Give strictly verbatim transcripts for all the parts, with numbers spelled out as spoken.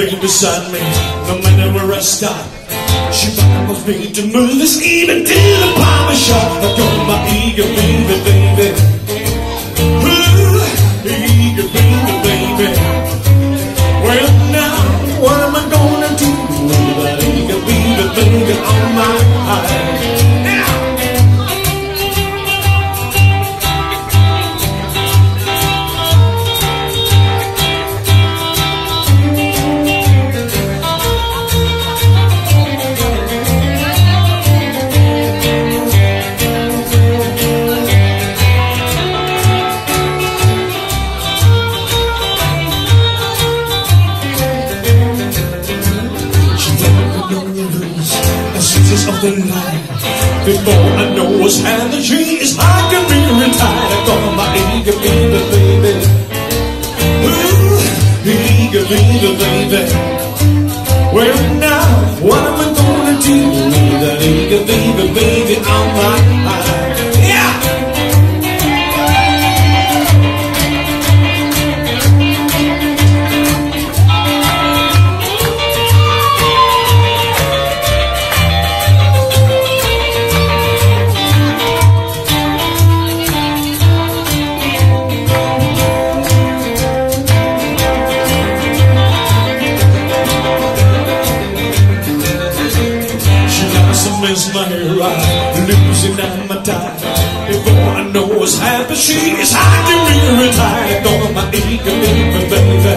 baby beside me, no matter where I stop. She follows me to move this even to the barber shop. I got my eager baby, baby. Ooh, eager baby, baby. Well now, what am I gonna do with that eager baby, baby on my eye? Of the line. Before I know what's happening, she is like a mirror tied. I got my eager baby, baby. Ooh, eager baby, baby. Well now, what am I gonna do with that eager baby, baby on my mind? Yeah! Miss my ride, losing out my time. Before I know what's happened, she is hiding real tight. I got my eager baby, baby.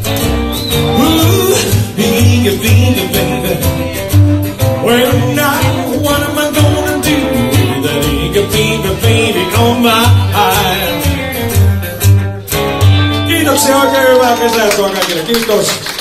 Ooh, eager baby, baby. Well now, what am I gonna do with that eager baby, baby on my eye? Kiitoksia oikein hyvää kesää kaikille. Kiitos.